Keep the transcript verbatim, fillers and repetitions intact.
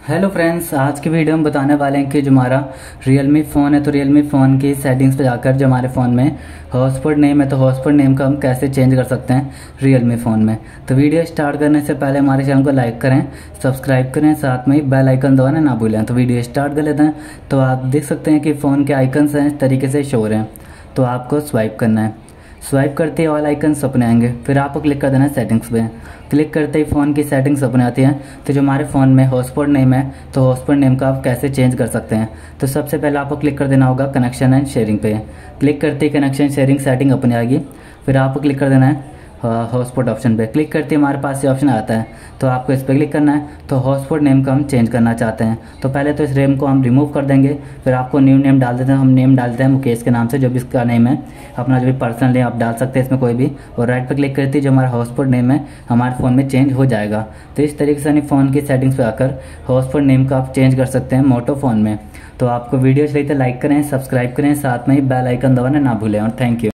Hello friends, आज की video में बताने वाले हैं कि जो हमारा Realme फ़ोन है तो Realme फ़ोन की सेटिंग्स पे जाकर जो हमारे फ़ोन में हॉटस्पॉट नेम है तो हॉटस्पॉट नेम को हम कैसे चेंज कर सकते हैं Realme फ़ोन में। तो वीडियो स्टार्ट करने से पहले हमारे चैनल को लाइक करें, सब्सक्राइब करें, साथ में ही बेल आइकन दबाना ना भूलें। तो वीडियो स्टार्ट कर लेते हैं। तो आप देख सकते हैं कि फ़ोन के आइकन्स हैं इस तरीके से शो हो रहे हैं। तो आपको स्वाइप करना है, स्वाइप करते ही ऑल आइकन्स अपने आएंगे, फिर आपको क्लिक कर देना है सेटिंग्स पे। क्लिक करते ही फ़ोन की सेटिंग्स अपने आती हैं। तो जो हमारे फ़ोन में हॉटस्पॉट नेम है तो हॉटस्पॉट नेम का आप कैसे चेंज कर सकते हैं। तो सबसे पहले आपको क्लिक कर देना होगा कनेक्शन एंड शेयरिंग पे। क्लिक करते ही कनेक्शन शेयरिंग सेटिंग अपने आएगी, फिर आपको क्लिक कर देना है हॉटस्पॉट ऑप्शन पे। क्लिक करते ही हमारे पास ये ऑप्शन आता है, तो आपको इस पर क्लिक करना है। तो हॉटस्पॉट नेम को हम चेंज करना चाहते हैं तो पहले तो इस नेम को हम रिमूव कर देंगे, फिर आपको न्यू नेम डाल देते हैं। हम नेम डालते हैं मुकेश के नाम से, जो भी इसका नेम है, अपना जो भी पर्सनल नेम आप डाल सकते हैं इसमें कोई भी। और राइट पे क्लिक करते ही जो हमारा हॉटस्पॉट नेम है हमारे फ़ोन में चेंज हो जाएगा। तो इस तरीके से फ़ोन की सेटिंग्स पे आकर हॉटस्पॉट नेम को आप चेंज कर सकते हैं मोटो फ़ोन में। तो आपको वीडियो चाहिए तो लाइक करें, सब्सक्राइब करें, साथ में ही बेल आइकन दबाना ना भूलें। और थैंक यू।